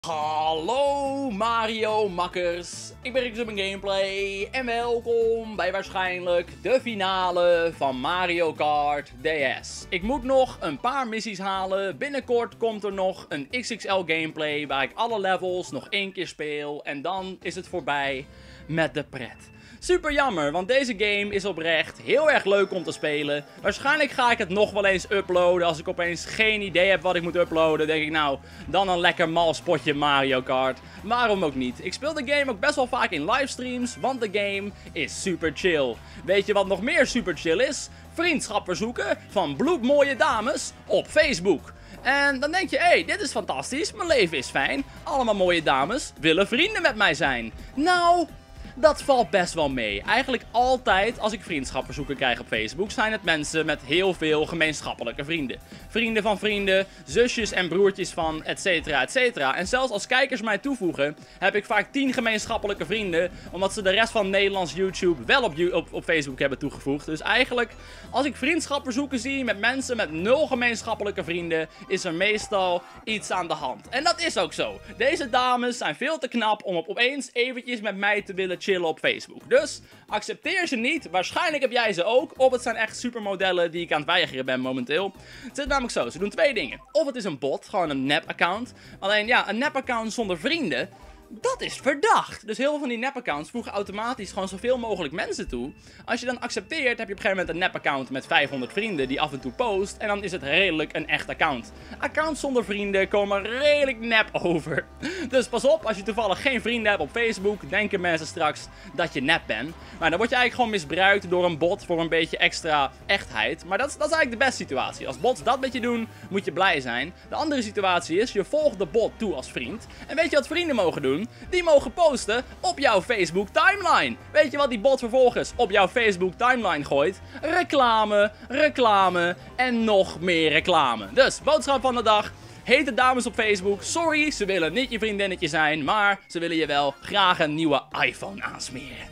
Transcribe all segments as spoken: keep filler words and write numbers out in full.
Hallo Mario makkers, ik ben Rick Gameplay en welkom bij waarschijnlijk de finale van Mario Kart D S. Ik moet nog een paar missies halen, binnenkort komt er nog een X X L gameplay waar ik alle levels nog één keer speel en dan is het voorbij met de pret. Super jammer, want deze game is oprecht heel erg leuk om te spelen. Waarschijnlijk ga ik het nog wel eens uploaden. Als ik opeens geen idee heb wat ik moet uploaden, denk ik nou, dan een lekker mal spotje Mario Kart. Waarom ook niet? Ik speel de game ook best wel vaak in livestreams, want de game is super chill. Weet je wat nog meer super chill is? Vriendschap verzoeken van bloedmooie dames op Facebook. En dan denk je, hé, hey, dit is fantastisch, mijn leven is fijn. Allemaal mooie dames willen vrienden met mij zijn. Nou... dat valt best wel mee. Eigenlijk altijd als ik vriendschapverzoeken krijg op Facebook zijn het mensen met heel veel gemeenschappelijke vrienden. Vrienden van vrienden, zusjes en broertjes van, et cetera, et cetera. En zelfs als kijkers mij toevoegen, heb ik vaak tien gemeenschappelijke vrienden, omdat ze de rest van Nederlands YouTube wel op, op, op Facebook hebben toegevoegd. Dus eigenlijk, als ik vriendschapverzoeken zie met mensen met nul gemeenschappelijke vrienden, is er meestal iets aan de hand. En dat is ook zo. Deze dames zijn veel te knap om op opeens eventjes met mij te willen chillen op Facebook. Dus accepteer ze niet. Waarschijnlijk heb jij ze ook. Of het zijn echt supermodellen die ik aan het weigeren ben momenteel. Het zit namelijk zo. Ze doen twee dingen. Of het is een bot. Gewoon een nep-account. Alleen ja, een nep-account zonder vrienden. Dat is verdacht. Dus heel veel van die nep-accounts voegen automatisch gewoon zoveel mogelijk mensen toe. Als je dan accepteert, heb je op een gegeven moment een nep-account met vijfhonderd vrienden die af en toe post. En dan is het redelijk een echt account. Accounts zonder vrienden komen redelijk nep over. Dus pas op, als je toevallig geen vrienden hebt op Facebook, denken mensen straks dat je nep bent. Maar dan word je eigenlijk gewoon misbruikt door een bot voor een beetje extra echtheid. Maar dat is, dat is eigenlijk de beste situatie. Als bots dat met je doen, moet je blij zijn. De andere situatie is, je volgt de bot toe als vriend. En weet je wat vrienden mogen doen? Die mogen posten op jouw Facebook timeline. Weet je wat die bot vervolgens op jouw Facebook timeline gooit? Reclame, reclame en nog meer reclame. Dus, boodschap van de dag. Hete dames op Facebook, sorry, ze willen niet je vriendinnetje zijn, maar ze willen je wel graag een nieuwe iPhone aansmeren.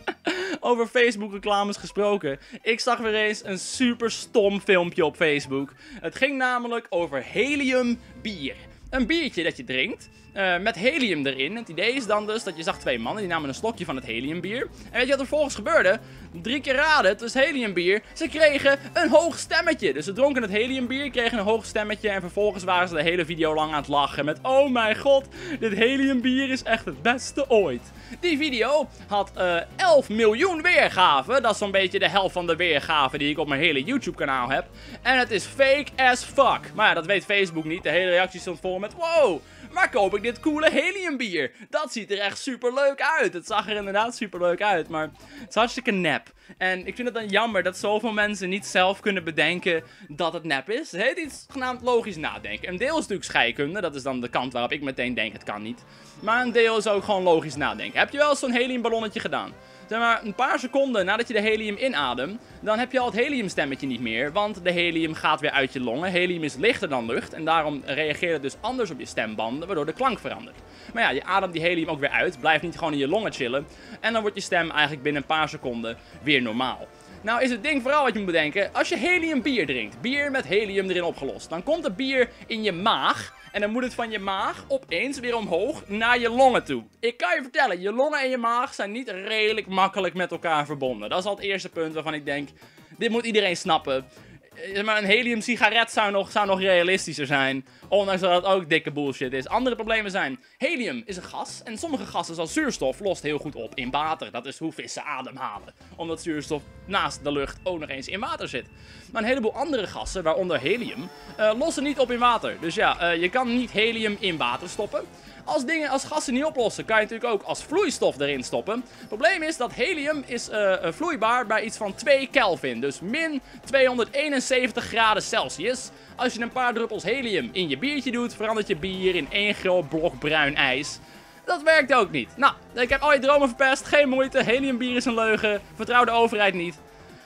Over Facebook reclames gesproken. Ik zag weer eens een super stom filmpje op Facebook. Het ging namelijk over helium bier. Een biertje dat je drinkt. Uh, met helium erin. Het idee is dan dus dat je zag twee mannen. Die namen een slokje van het heliumbier. En weet je wat er vervolgens gebeurde? Drie keer raden. Het was heliumbier. Ze kregen een hoog stemmetje. Dus ze dronken het heliumbier. Kregen een hoog stemmetje. En vervolgens waren ze de hele video lang aan het lachen. Met oh mijn god. Dit heliumbier is echt het beste ooit. Die video had uh, elf miljoen weergaven. Dat is zo'n beetje de helft van de weergaven die ik op mijn hele YouTube kanaal heb. En het is fake as fuck. Maar ja, dat weet Facebook niet. De hele reactie stond vol met wow. Waar koop ik dit coole heliumbier? Dat ziet er echt super leuk uit. Het zag er inderdaad super leuk uit, maar het is hartstikke nep. En ik vind het dan jammer dat zoveel mensen niet zelf kunnen bedenken dat het nep is. Het heet iets genaamd logisch nadenken. Een deel is natuurlijk scheikunde, dat is dan de kant waarop ik meteen denk het kan niet. Maar een deel is ook gewoon logisch nadenken. Heb je wel eens zo'n heliumballonnetje gedaan? Zeg maar, een paar seconden nadat je de helium inademt, dan heb je al het heliumstemmetje niet meer, want de helium gaat weer uit je longen. Helium is lichter dan lucht en daarom reageert het dus anders op je stembanden, waardoor de klank verandert. Maar ja, je ademt die helium ook weer uit, blijft niet gewoon in je longen chillen en dan wordt je stem eigenlijk binnen een paar seconden weer normaal. Nou is het ding vooral wat je moet bedenken, als je helium bier drinkt, bier met helium erin opgelost, dan komt het bier in je maag. En dan moet het van je maag opeens weer omhoog naar je longen toe. Ik kan je vertellen, je longen en je maag zijn niet redelijk makkelijk met elkaar verbonden. Dat is al het eerste punt waarvan ik denk, dit moet iedereen snappen. Maar een helium sigaret zou nog, zou nog realistischer zijn. Ondanks dat het ook dikke bullshit is. Andere problemen zijn, helium is een gas. En sommige gassen zoals zuurstof lost heel goed op in water. Dat is hoe vissen ademhalen. Omdat zuurstof naast de lucht ook nog eens in water zit. Maar een heleboel andere gassen, waaronder helium, uh, lossen niet op in water. Dus ja, uh, je kan niet helium in water stoppen. Als dingen als gassen niet oplossen, kan je natuurlijk ook als vloeistof erin stoppen. Het probleem is dat helium is uh, vloeibaar bij iets van twee Kelvin. Dus min tweehonderdeenenzeventig graden Celsius. Als je een paar druppels helium in je biertje doet, verandert je bier in één groot blok bruin ijs. Dat werkt ook niet. Nou, ik heb al je dromen verpest. Geen moeite. Heliumbier is een leugen. Vertrouw de overheid niet.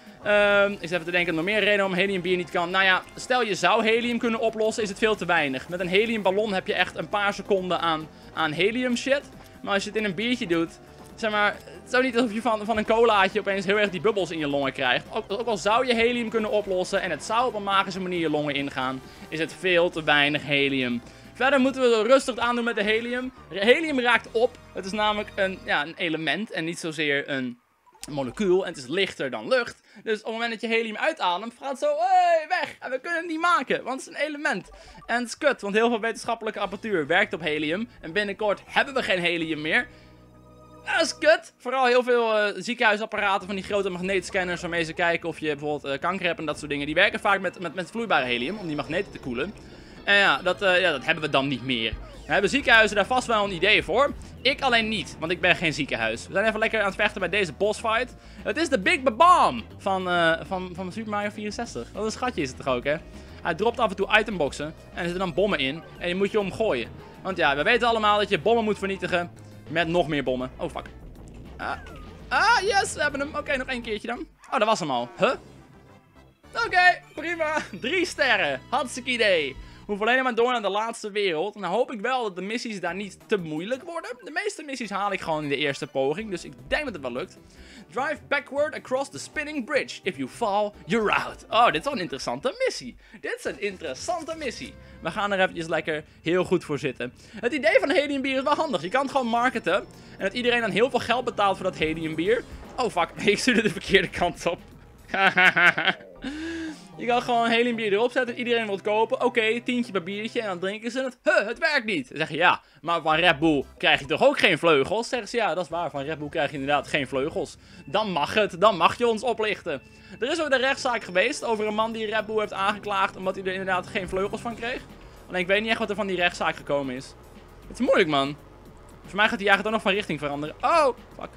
Um, ik zit even te denken, nog meer reden om heliumbier niet kan. Nou ja, stel je zou helium kunnen oplossen, is het veel te weinig. Met een heliumballon heb je echt een paar seconden aan, aan helium shit. Maar als je het in een biertje doet, zeg maar, het is ook niet alsof je van, van een colaatje opeens heel erg die bubbels in je longen krijgt. Ook, ook al zou je helium kunnen oplossen en het zou op een magische manier je longen ingaan, is het veel te weinig helium Verder moeten we rustig aandoen met de helium. Helium raakt op. Het is namelijk een, ja, een element en niet zozeer een molecuul. En het is lichter dan lucht. Dus op het moment dat je helium uitademt, gaat het zo hey, weg. En we kunnen het niet maken, want het is een element. En het is kut, want heel veel wetenschappelijke apparatuur werkt op helium. En binnenkort hebben we geen helium meer. Dat is kut. Vooral heel veel uh, ziekenhuisapparaten van die grote magneetscanners waarmee ze kijken of je bijvoorbeeld uh, kanker hebt en dat soort dingen. Die werken vaak met, met, met vloeibare helium om die magneten te koelen. En ja dat, uh, ja, dat hebben we dan niet meer. We hebben ziekenhuizen daar vast wel een idee voor. Ik alleen niet, want ik ben geen ziekenhuis. We zijn even lekker aan het vechten bij deze bossfight. Het is de Big Bomb van, uh, van, van Super Mario vierenzestig. Wat een schatje is het toch ook, hè? Hij dropt af en toe itemboxen en er zitten dan bommen in. En je moet je omgooien. Want ja, we weten allemaal dat je bommen moet vernietigen met nog meer bommen. Oh, fuck. Ah, ah yes, we hebben hem. Oké, okay, nog één keertje dan. Oh, dat was hem al. Huh? Oké, okay, prima. Drie sterren. Hartstikke idee. We hoeven alleen maar door naar de laatste wereld. En dan hoop ik wel dat de missies daar niet te moeilijk worden. De meeste missies haal ik gewoon in de eerste poging. Dus ik denk dat het wel lukt. Drive backward across the spinning bridge. If you fall, you're out. Oh, dit is wel een interessante missie. Dit is een interessante missie. We gaan er eventjes lekker heel goed voor zitten. Het idee van heliumbier is wel handig. Je kan het gewoon marketen. En dat iedereen dan heel veel geld betaalt voor dat heliumbier. Oh, fuck. Ik stuurde de verkeerde kant op. Je kan gewoon een heliumbier erop zetten. Iedereen wil het kopen. Oké, okay, tientje per biertje. En dan drinken ze het. Huh, het werkt niet. Dan zeg je ja. Maar van Red Bull krijg je toch ook geen vleugels? Zeggen ze ja, dat is waar. Van Red Bull krijg je inderdaad geen vleugels. Dan mag het. Dan mag je ons oplichten. Er is ook een rechtszaak geweest over een man die Red Bull heeft aangeklaagd. Omdat hij er inderdaad geen vleugels van kreeg. Alleen ik weet niet echt wat er van die rechtszaak gekomen is. Het is moeilijk, man. Voor mij gaat die jager toch nog van richting veranderen. Oh, fuck.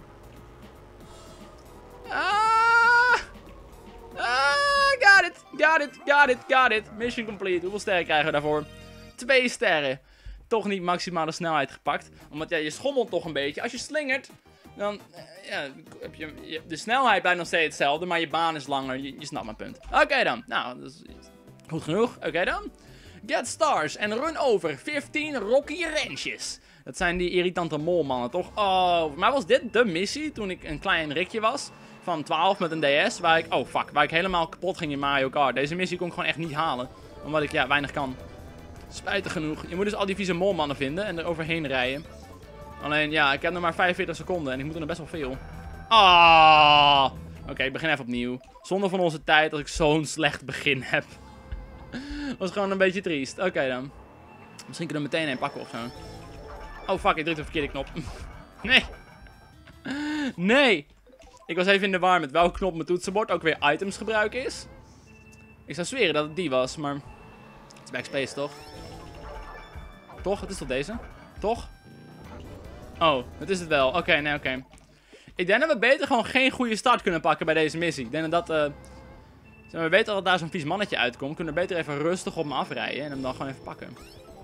Ah. Ah, got it, got it, got it, got it. Mission complete. Hoeveel sterren krijgen we daarvoor? Twee sterren. Toch niet maximale snelheid gepakt. Omdat ja, je schommelt toch een beetje. Als je slingert, dan ja, heb je, je, de snelheid blijft nog steeds hetzelfde. Maar je baan is langer. Je, je snapt mijn punt. Oké okay, dan. Nou, dat is goed genoeg. Oké okay, dan. Get stars en run over vijftien rocky ranches. Dat zijn die irritante molmannen, toch? Oh, voor mij was dit de missie toen ik een klein rikje was. Van twaalf met een D S, waar ik, oh fuck, waar ik helemaal kapot ging in Mario Kart. Deze missie kon ik gewoon echt niet halen. Omdat ik, ja, weinig kan. Spijtig genoeg. Je moet dus al die vieze molmannen vinden en er overheen rijden. Alleen, ja, ik heb nog maar vijfenveertig seconden en ik moet er nog best wel veel. Ah! Oké, okay, ik begin even opnieuw. Zonde van onze tijd dat ik zo'n slecht begin heb. Was gewoon een beetje triest. Oké okay, dan. Misschien kunnen we meteen een pakken of zo. Oh fuck, ik druk de verkeerde knop. Nee. Nee. Ik was even in de war met welke knop mijn toetsenbord ook weer items gebruiken is. Ik zou zweren dat het die was, maar... Het is backspace, toch? Toch? Het is toch deze? Toch? Oh, het is het wel. Oké, okay, nee, oké. Okay. Ik denk dat we beter gewoon geen goede start kunnen pakken bij deze missie. Ik denk dat dat... Uh... We weten dat daar zo'n vies mannetje uitkomt. Kunnen we beter even rustig op me afrijden en hem dan gewoon even pakken.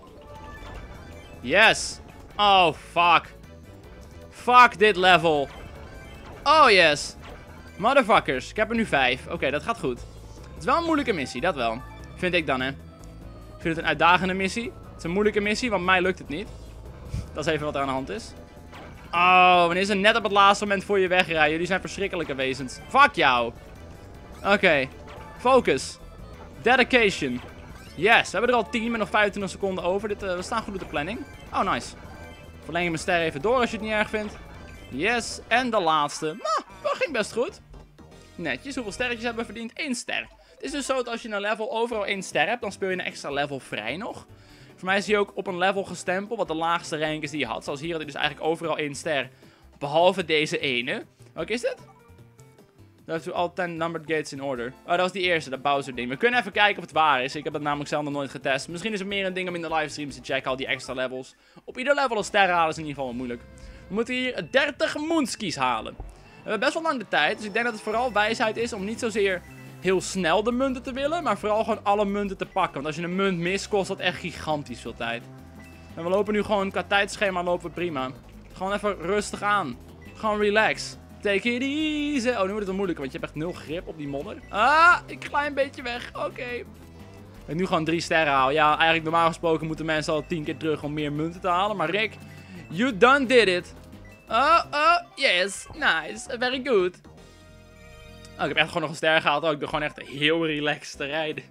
Yes! Oh, fuck. Fuck dit level. Oh, yes. Motherfuckers. Ik heb er nu vijf. Oké, okay, dat gaat goed. Het is wel een moeilijke missie, dat wel. Vind ik dan, hè. Ik vind het een uitdagende missie. Het is een moeilijke missie, want mij lukt het niet. Dat is even wat er aan de hand is. Oh, wanneer ze net op het laatste moment voor je wegrijden. Jullie zijn verschrikkelijke wezens. Fuck jou. Oké. Okay. Focus. Dedication. Yes, we hebben er al tien met nog vijfentwintig seconden over. Dit, uh, we staan goed op de planning. Oh, nice. Verleng je mijn ster even door als je het niet erg vindt. Yes, en de laatste. Nou, dat ging best goed. Netjes, hoeveel sterretjes hebben we verdiend? Eén ster. Het is dus zo dat als je een level overal één ster hebt, dan speel je een extra level vrij nog. Voor mij is hij ook op een level gestempeld, wat de laagste rank is die je had. Zoals hier had ik dus eigenlijk overal één ster. Behalve deze ene. Welke is dit? Dat heeft all ten numbered gates in order. Oh, dat was die eerste, dat Bowser ding. We kunnen even kijken of het waar is. Ik heb het namelijk zelf nog nooit getest. Misschien is het meer een ding om in de livestreams te checken, al die extra levels. Op ieder level een ster halen is in ieder geval wel moeilijk. We moeten hier dertig moonskis halen. We hebben best wel lang de tijd, dus ik denk dat het vooral wijsheid is om niet zozeer heel snel de munten te willen, maar vooral gewoon alle munten te pakken. Want als je een munt mist, kost dat echt gigantisch veel tijd. En we lopen nu gewoon qua tijdschema lopen we prima. Gewoon even rustig aan. Gewoon relax. Take it easy. Oh, nu wordt het wel moeilijker, want je hebt echt nul grip op die modder. Ah, ik glij een beetje weg. Oké. Okay. Ik nu gewoon drie sterren haal. Ja, eigenlijk normaal gesproken moeten mensen al tien keer terug om meer munten te halen. Maar Rick, you done did it. Oh, oh, yes. Nice. Very good. Oh, ik heb echt gewoon nog een ster gehaald. Oh, ik ben gewoon echt heel relaxed te rijden.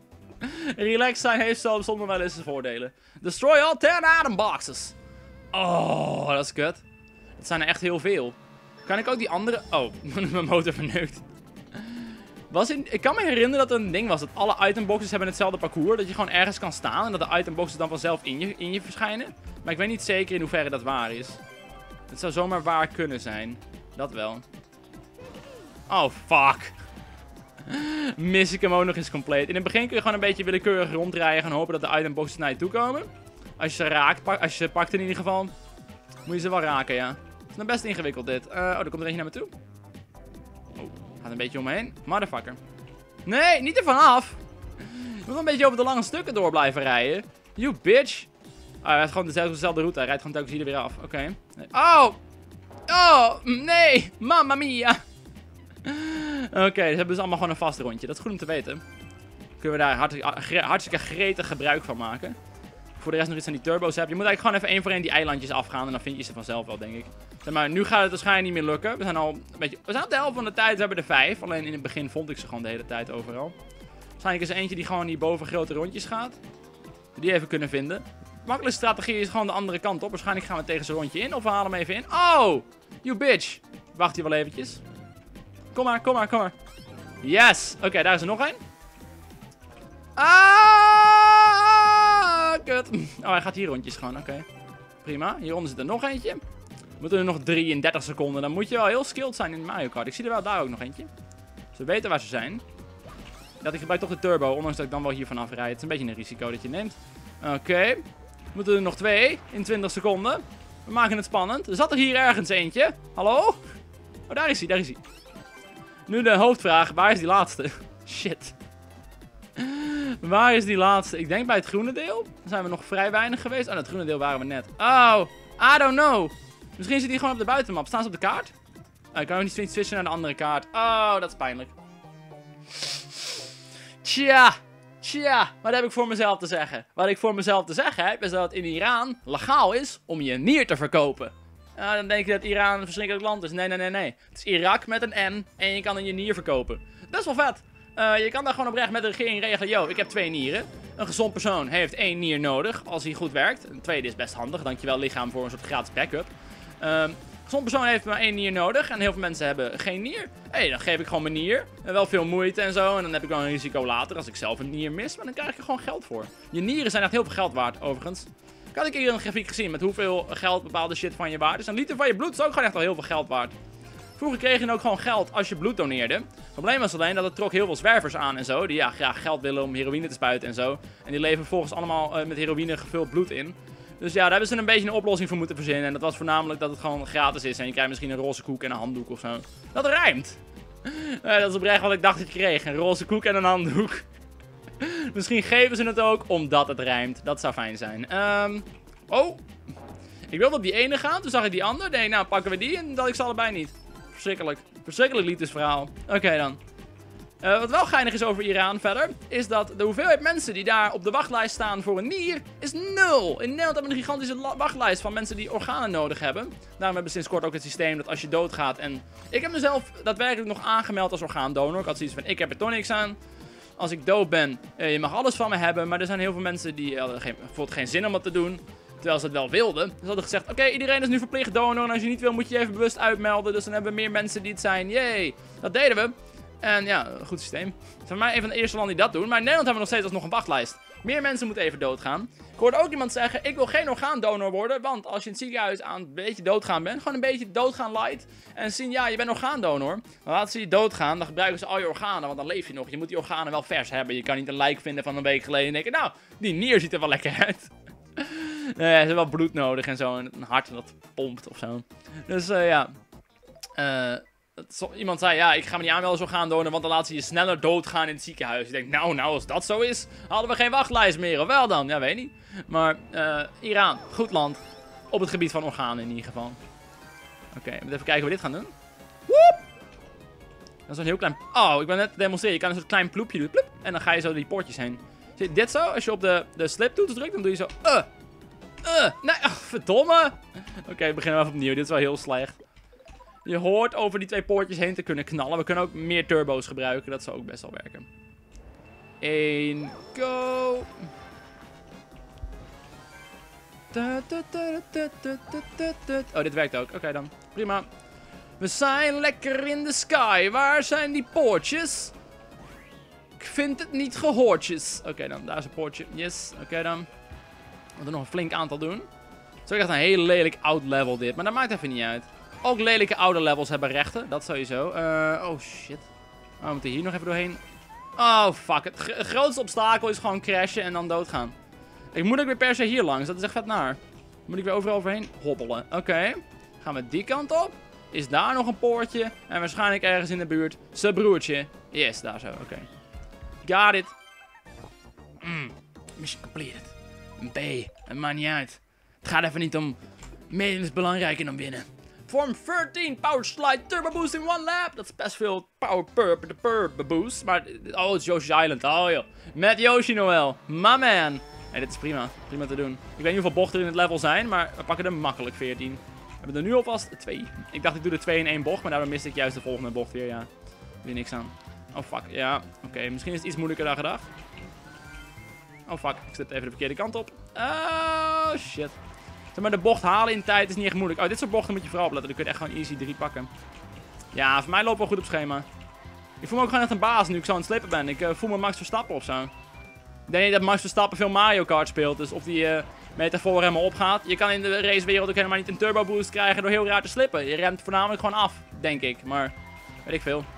Relaxed zijn heeft zo zonder wel eens zijn voordelen. Destroy all ten item boxes. Oh, dat is kut. Dat zijn er echt heel veel. Kan ik ook die andere... Oh, mijn motor verneukt. Was in... Ik kan me herinneren dat er een ding was. Dat alle itemboxes hebben hetzelfde parcours. Dat je gewoon ergens kan staan. En dat de itemboxes dan vanzelf in je, in je verschijnen. Maar ik weet niet zeker in hoeverre dat waar is. Het zou zomaar waar kunnen zijn. Dat wel. Oh, fuck. Mis ik hem ook nog eens compleet. In het begin kun je gewoon een beetje willekeurig rondrijden. En hopen dat de itemboxes naar je toe komen. Als je ze raakt, als je ze pakt in ieder geval. Moet je ze wel raken, ja. Het is nog best ingewikkeld dit. Uh, oh, er komt er eentje naar me toe. Oh, gaat een beetje omheen. Motherfucker. Nee, niet ervan af. Je moet een beetje over de lange stukken door blijven rijden. You bitch. Oh, hij rijdt gewoon dezelfde, dezelfde route. Hij rijdt gewoon telkens hier weer af. Oké. Okay. Nee. Oh. Oh, nee. Mamma mia. Oké, okay, dus hebben ze allemaal gewoon een vast rondje. Dat is goed om te weten. Kunnen we daar hartstikke, hartstikke gretig gebruik van maken. Voor de rest nog iets aan die turbo's hebben. Je moet eigenlijk gewoon even één voor één die eilandjes afgaan. En dan vind je ze vanzelf wel, denk ik. Zeg maar, nu gaat het waarschijnlijk niet meer lukken. We zijn al een beetje... We zijn op de helft van de tijd. We hebben er vijf. Alleen in het begin vond ik ze gewoon de hele tijd overal. Waarschijnlijk is er eentje die gewoon hierboven grote rondjes gaat. Die even kunnen vinden. De makkelijkste strategie is gewoon de andere kant op. Waarschijnlijk gaan we tegen zijn rondje in. Of we halen hem even in. Oh! You bitch! Wacht hier wel eventjes. Kom maar, kom maar, kom maar. Yes! Oké, okay, daar is er nog één. Ah! Kut. Oh, hij gaat hier rondjes gewoon. Oké. Okay. Prima. Hieronder zit er nog eentje. We moeten er nog drieëndertig seconden. Dan moet je wel heel skilled zijn in Mario Kart. Ik zie er wel daar ook nog eentje. Dus we weten waar ze zijn. Dat ik gebruik toch de turbo, ondanks dat ik dan wel hier vanaf rijd. Het is een beetje een risico dat je neemt. Oké. Okay. We moeten er nog twee in twintig seconden. We maken het spannend. Er zat er hier ergens eentje. Hallo? Oh, daar is hij, daar is hij. Nu de hoofdvraag, waar is die laatste? Shit. Waar is die laatste? Ik denk bij het groene deel. Dan zijn we nog vrij weinig geweest. Oh, het groene deel waren we net. Oh, I don't know. Misschien zit die gewoon op de buitenmap. Staan ze op de kaart? Oh, ik kan ook niet switchen naar de andere kaart. Oh, dat is pijnlijk. Tja. Tja. Wat heb ik voor mezelf te zeggen? Wat ik voor mezelf te zeggen heb, is dat het in Iran legaal is om je nier te verkopen. Uh, dan denk je dat Iran een verschrikkelijk land is. Nee, nee, nee, nee. Het is Irak met een N en je kan er je nier verkopen. Dat is wel vet. Uh, je kan daar gewoon oprecht met de regering regelen. Yo, ik heb twee nieren. Een gezond persoon heeft één nier nodig als hij goed werkt. Een tweede is best handig. Dankjewel lichaam voor een soort gratis backup. Uh, een gezond persoon heeft maar één nier nodig. En heel veel mensen hebben geen nier. Hé, hey, dan geef ik gewoon mijn nier. En wel veel moeite en zo. En dan heb ik wel een risico later als ik zelf een nier mis. Maar dan krijg ik er gewoon geld voor. Je nieren zijn echt heel veel geld waard, overigens. Ik had ik hier een grafiek gezien met hoeveel geld bepaalde shit van je waard is. Een liter van je bloed is ook gewoon echt al heel veel geld waard. Vroeger kreeg je ook gewoon geld als je bloed doneerde. Het probleem was alleen dat het trok heel veel zwervers aan en zo. Die ja, graag geld willen om heroïne te spuiten en zo. En die leveren volgens allemaal uh, met heroïne gevuld bloed in. Dus ja, daar hebben ze een beetje een oplossing voor moeten verzinnen. En dat was voornamelijk dat het gewoon gratis is. En je krijgt misschien een roze koek en een handdoek of zo. Dat rijmt. Uh, dat is oprecht wat ik dacht dat je kreeg. Een roze koek en een handdoek. Misschien geven ze het ook omdat het rijmt. Dat zou fijn zijn. Um, oh. Ik wilde op die ene gaan. Toen zag ik die ander. Nee, nou pakken we die. En dat ik ze allebei niet. Verschrikkelijk. Verschrikkelijk liefdesverhaal. Oké okay, dan. Uh, wat wel geinig is over Iran verder. Is dat de hoeveelheid mensen die daar op de wachtlijst staan voor een nier. Is nul. In Nederland hebben we een gigantische wachtlijst van mensen die organen nodig hebben. Daarom hebben we sinds kort ook het systeem dat als je doodgaat. En ik heb mezelf daadwerkelijk nog aangemeld als orgaandonor. Ik had zoiets van ik heb er toch niks aan. Als ik dood ben, uh, je mag alles van me hebben. Maar er zijn heel veel mensen die hadden geen, bijvoorbeeld geen zin om dat te doen. Terwijl ze het wel wilden. Ze hadden gezegd, oké, okay, iedereen is nu verplicht donor. En als je niet wil, moet je je even bewust uitmelden. Dus dan hebben we meer mensen die het zijn. Yay. Dat deden we. En ja, een goed systeem. Het is voor mij een van de eerste landen die dat doen. Maar in Nederland hebben we nog steeds alsnog een wachtlijst. Meer mensen moeten even doodgaan. Ik hoorde ook iemand zeggen, ik wil geen orgaandonor worden. Want als je in het ziekenhuis aan een beetje doodgaan bent. Gewoon een beetje doodgaan light. En zien, ja, je bent orgaandonor. Dan laten ze je doodgaan. Dan gebruiken ze al je organen. Want dan leef je nog. Je moet die organen wel vers hebben. Je kan niet een lijk vinden van een week geleden. En denken, nou, die nier ziet er wel lekker uit. Nee, ze hebben wel bloed nodig en zo. En een hart dat pompt of zo. Dus uh, ja. Uh, het, iemand zei, ja, ik ga me niet aanmelden als orgaandonor. Want dan laten ze je sneller doodgaan in het ziekenhuis. Ik denk, nou, nou, als dat zo is, hadden we geen wachtlijst meer. Of wel dan? Ja, weet niet. Maar uh, Iran, goed land. Op het gebied van organen in ieder geval. Oké, okay, we moeten even kijken hoe we dit gaan doen. Woep! Dat is een heel klein... Oh, ik ben net demonstreren. Je kan een soort klein ploepje doen. Ploep, en dan ga je zo die poortjes heen. Zie je dit zo? Als je op de, de sliptoets drukt, dan doe je zo... Uh, uh, nee, oh, verdomme. Oké, okay, we beginnen even opnieuw. Dit is wel heel slecht. Je hoort over die twee poortjes heen te kunnen knallen. We kunnen ook meer turbo's gebruiken. Dat zou ook best wel werken. één, go! Oh, dit werkt ook. Oké okay, dan. Prima. We zijn lekker in de sky. Waar zijn die poortjes? Ik vind het niet gehoortjes. Oké okay, dan, daar is een poortje. Yes, oké okay, dan. We moeten nog een flink aantal doen. Het is ook echt een heel lelijk oud level dit, maar dat maakt even niet uit. Ook lelijke oude levels hebben rechten, dat sowieso. Uh, oh shit. Oh, we moeten hier nog even doorheen. Oh fuck, het, G het grootste obstakel is gewoon crashen en dan doodgaan. Ik moet ook weer per se hier langs, dat is echt vet naar. Moet ik weer overal overheen hobbelen. Oké, okay. Gaan we die kant op. Is daar nog een poortje. En waarschijnlijk ergens in de buurt zijn broertje. Yes, daar zo, oké. Okay. Got it. Mm, mission completed. Een B, het maakt niet uit. Het gaat even niet om... Medium is belangrijker dan winnen. Form dertien Power Slide Turbo Boost in one lap. Dat is best veel power per, per, per boost. Maar, oh, het is Yoshi's Island. Oh joh. Met Yoshi Noel. My man. Hey, dit is prima. Prima te doen. Ik weet niet hoeveel bochten er in het level zijn, maar we pakken er makkelijk veertien. We hebben er nu alvast twee. Ik dacht ik doe er twee in één bocht, maar daardoor miste ik juist de volgende bocht weer. Ja, doe je niks aan. Oh fuck, ja. Oké, okay. Misschien is het iets moeilijker dan gedacht. Oh fuck, ik zet even de verkeerde kant op. Oh shit. Zeg maar, de bocht halen in tijd is niet echt moeilijk. Oh, dit soort bochten moet je vooral opletten. Dan kun je echt gewoon easy drie pakken. Ja, voor mij loopt wel goed op schema. Ik voel me ook gewoon echt een baas nu ik zo aan het slippen ben. Ik uh, voel me Max Verstappen of zo. Ik denk niet dat Max Verstappen veel Mario Kart speelt. Dus of die uh, metafoor helemaal opgaat. Je kan in de racewereld ook helemaal niet een turbo boost krijgen door heel raar te slippen. Je remt voornamelijk gewoon af, denk ik. Maar, weet ik veel.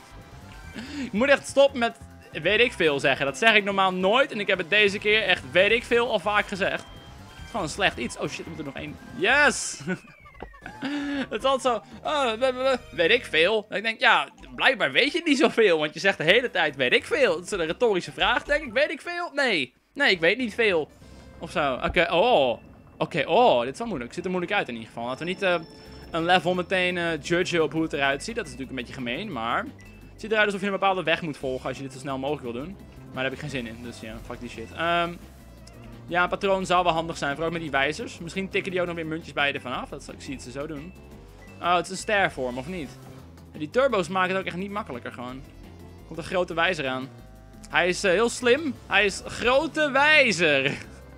Ik moet echt stoppen met weet ik veel zeggen. Dat zeg ik normaal nooit. En ik heb het deze keer echt weet ik veel al vaak gezegd. Het is gewoon een slecht iets. Oh shit, er moet er nog één. Yes! Het is altijd zo, oh, weet ik veel. En ik denk, ja, blijkbaar weet je niet zoveel. Want je zegt de hele tijd, weet ik veel. Dat is een retorische vraag, denk ik. Weet ik veel? Nee. Nee, ik weet niet veel. Of zo. Oké, okay, oh. Oké, okay, oh. Dit is wel moeilijk. Ziet er moeilijk uit in ieder geval. Laten we niet uh, een level meteen uh, judgen op hoe het eruit ziet. Dat is natuurlijk een beetje gemeen, maar... Het ziet eruit alsof je een bepaalde weg moet volgen als je dit zo snel mogelijk wil doen. Maar daar heb ik geen zin in, dus ja, fuck die shit. Um, Ja, een patroon zou wel handig zijn, vooral met die wijzers. Misschien tikken die ook nog weer muntjes bij je ervan af. Dat, ik zie het ze zo doen. Oh, het is een stervorm, of niet? En die turbo's maken het ook echt niet makkelijker gewoon. Er komt een grote wijzer aan. Hij is uh, heel slim. Hij is grote wijzer.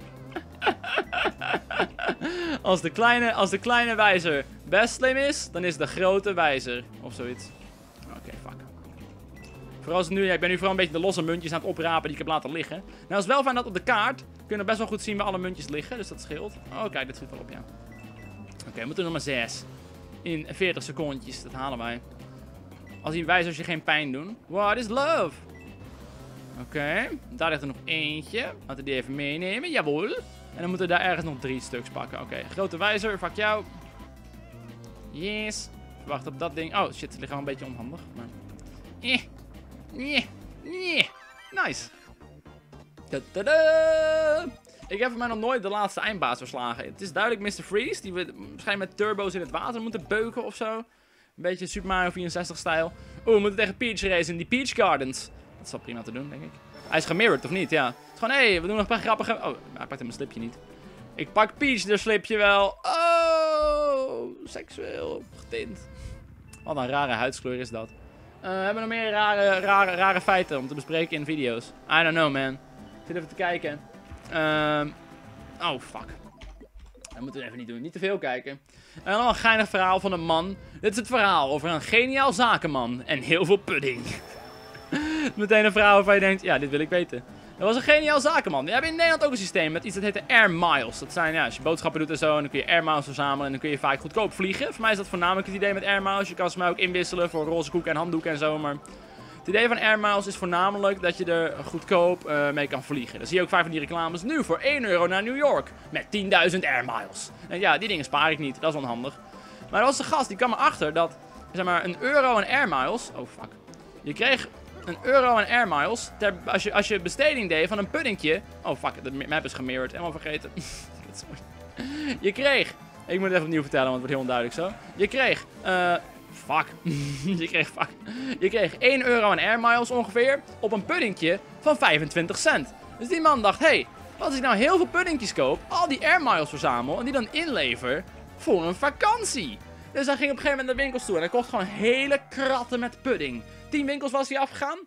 als, de kleine, als de kleine wijzer best slim is, dan is de grote wijzer. Of zoiets. Oké, okay, fuck. Vooral als nu, ja, ik ben nu vooral een beetje de losse muntjes aan het oprapen die ik heb laten liggen. Nou, het is wel fijn dat op de kaart kun je best wel goed zien waar alle muntjes liggen, dus dat scheelt. Oh, kijk, dit schiet wel op, ja. Oké, okay, we moeten er nog maar zes. In veertig secondjes, dat halen wij. Als die wijzers je geen pijn doen. What is love? Oké, okay, daar ligt er nog eentje. Laten we die even meenemen, jawohl. En dan moeten we daar ergens nog drie stuks pakken. Oké, okay, grote wijzer, fuck jou. Yes. Wacht op dat ding. Oh, shit, het ligt wel een beetje onhandig. Maar... Eh. Nee, nee. Nice. Tadaa. Ik heb voor mij nog nooit de laatste eindbaas verslagen. Het is duidelijk mister Freeze, die we waarschijnlijk met turbo's in het water moeten beuken of zo. Een beetje Super Mario vierenzestig stijl. Oeh, we moeten tegen Peach racen in die Peach Gardens. Dat is wel prima te doen, denk ik. Hij is gemirrored, of niet? Ja. Het is gewoon, hé, hey, we doen nog een paar grappige... Oh, hij pakt mijn slipje niet. Ik pak Peach de slipje wel. Oh, seksueel getint. Wat een rare huidskleur is dat. Uh, we hebben nog meer rare, rare, rare feiten om te bespreken in video's. I don't know, man. Ik zit even te kijken. Uh, oh, fuck. Dat moeten we even niet doen. Niet te veel kijken. En dan een geinig verhaal van een man. Dit is het verhaal over een geniaal zakenman en heel veel pudding. Meteen een verhaal waarvan je denkt, ja, dit wil ik weten. Dat was een geniaal zakenman. We hebben in Nederland ook een systeem met iets dat heet Air Miles. Dat zijn, ja, als je boodschappen doet en zo, en dan kun je Air Miles verzamelen en dan kun je vaak goedkoop vliegen. Voor mij is dat voornamelijk het idee met Air Miles. Je kan ze mij ook inwisselen voor roze koeken en handdoeken en zo, maar... Het idee van Air Miles is voornamelijk dat je er goedkoop uh, mee kan vliegen. Dan zie je ook vaak van die reclames. Nu voor één euro naar New York. Met tienduizend Air Miles. En ja, die dingen spaar ik niet. Dat is onhandig. Maar er was een gast die kwam erachter dat, zeg maar, een euro aan Air Miles... Oh, fuck. Je kreeg een euro aan Air Miles ter, als, je, als je besteding deed van een puddingje... Oh, fuck. De map is gemirrored. Helemaal vergeten. Je kreeg... Ik moet het even opnieuw vertellen, want het wordt heel onduidelijk zo. Je kreeg... Uh, Fuck. je, kreeg, fuck. Je kreeg één euro aan Air Miles ongeveer op een puddingje van vijfentwintig cent. Dus die man dacht, hé, hey, als ik nou heel veel puddingjes koop, al die Air Miles verzamel en die dan inlever voor een vakantie. Dus hij ging op een gegeven moment naar winkels toe en hij kocht gewoon hele kratten met pudding. tien winkels was hij afgegaan.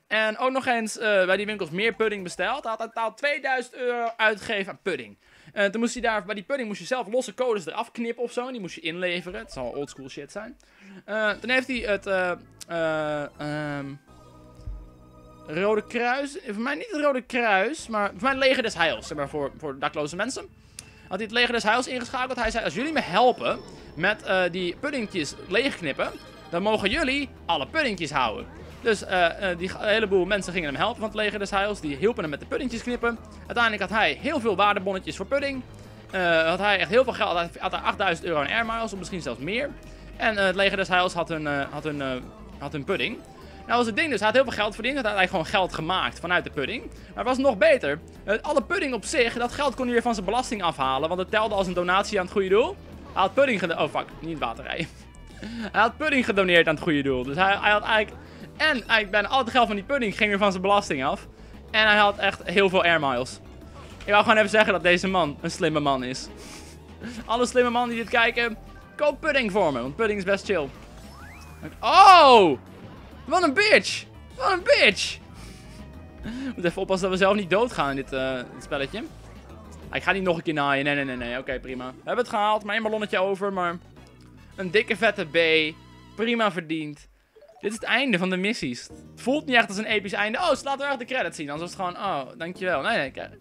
En ook nog eens uh, bij die winkels meer pudding besteld. Hij had totaal tweeduizend euro uitgegeven aan pudding. Uh, toen moest hij daar, bij die pudding moest je zelf losse codes eraf knippen of zo. En die moest je inleveren. Het zal oldschool shit zijn. Uh, toen heeft hij het uh, uh, um, Rode Kruis. Voor mij niet het Rode Kruis, maar voor mij het Leger des Heils. Zeg maar voor, voor dakloze mensen. Had hij het Leger des Heils ingeschakeld. Hij zei, als jullie me helpen met uh, die puddingjes leegknippen, dan mogen jullie alle puddingjes houden. Dus uh, uh, die heleboel mensen gingen hem helpen van het Leger des Heils. Die hielpen hem met de puddingjes knippen. Uiteindelijk had hij heel veel waardebonnetjes voor pudding. Uh, had hij echt heel veel geld. Hij had hij achtduizend euro in air miles, of misschien zelfs meer. En uh, het Leger des Heils had hun, uh, had hun, uh, had hun pudding. Nou was het ding dus, hij had heel veel geld verdiend. Hij had eigenlijk gewoon geld gemaakt vanuit de pudding. Maar het was nog beter. Uh, alle pudding op zich, dat geld kon hij weer van zijn belasting afhalen. Want het telde als een donatie aan het goede doel. Hij had pudding gedoneerd. Oh fuck, niet waterrij. Hij had pudding gedoneerd aan het goede doel. Dus hij, hij had eigenlijk... En eigenlijk bijna al het geld van die pudding ging weer van zijn belasting af. En hij had echt heel veel air miles. Ik wou gewoon even zeggen dat deze man een slimme man is. Alle slimme mannen die dit kijken, koop pudding voor me. Want pudding is best chill. Oh! Wat een bitch! Wat een bitch! Ik moet even oppassen dat we zelf niet doodgaan in dit, uh, dit spelletje. Ik ga niet nog een keer naaien. Nee, nee, nee, nee. Oké, okay, prima. We hebben het gehaald. Maar één ballonnetje over. Maar een dikke vette B. Prima verdiend. Dit is het einde van de missies. Het voelt niet echt als een episch einde. Oh, ze laten wel echt de credits zien. Anders was het gewoon, oh, dankjewel. Nee, nee, kijk.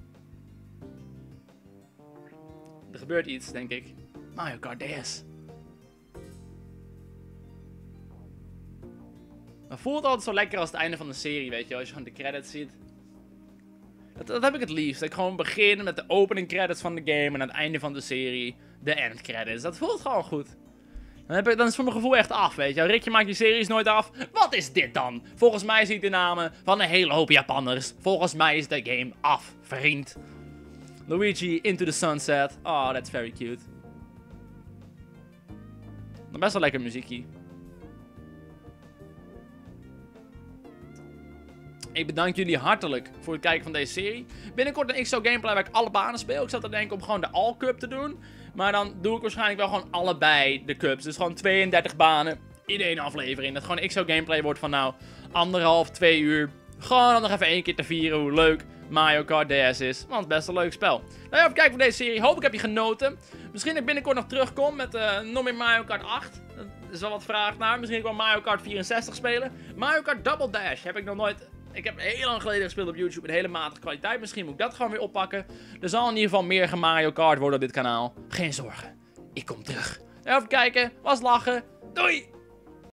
Er gebeurt iets, denk ik. Mario Kart D S. Het voelt altijd zo lekker als het einde van de serie, weet je. Als je gewoon de credits ziet. Dat, dat heb ik het liefst. Dat ik gewoon begin met de opening credits van de game. En aan het einde van de serie de end credits. Dat voelt gewoon goed. Dan, heb ik, dan is het voor mijn gevoel echt af, weet je. Rickje maakt je series nooit af. Wat is dit dan? Volgens mij zie ik de namen van een hele hoop Japanners. Volgens mij is de game af, vriend. Luigi into the sunset. Oh, that's very cute. Best wel lekker muziekje. Ik bedank jullie hartelijk voor het kijken van deze serie. Binnenkort een X O gameplay waar ik alle banen speel. Ik zat te denken om gewoon de All Cup te doen. Maar dan doe ik waarschijnlijk wel gewoon allebei de cups. Dus gewoon tweeëndertig banen in één aflevering. Dat gewoon X O gameplay wordt van nou anderhalf, twee uur. Gewoon om nog even één keer te vieren hoe leuk Mario Kart D S is. Want best een leuk spel. Nou ja, even kijken voor deze serie. Hoop ik heb je genoten. Misschien dat ik binnenkort nog terugkom met uh, nog meer Mario Kart acht. Dat is wel wat vraag naar. Misschien ik wel Mario Kart vierenzestig spelen. Mario Kart Double Dash heb ik nog nooit... Ik heb heel lang geleden gespeeld op YouTube met hele matige kwaliteit. Misschien moet ik dat gewoon weer oppakken. Er zal in ieder geval meer ge-Mario Kart worden op dit kanaal. Geen zorgen. Ik kom terug. Even kijken. Was lachen. Doei!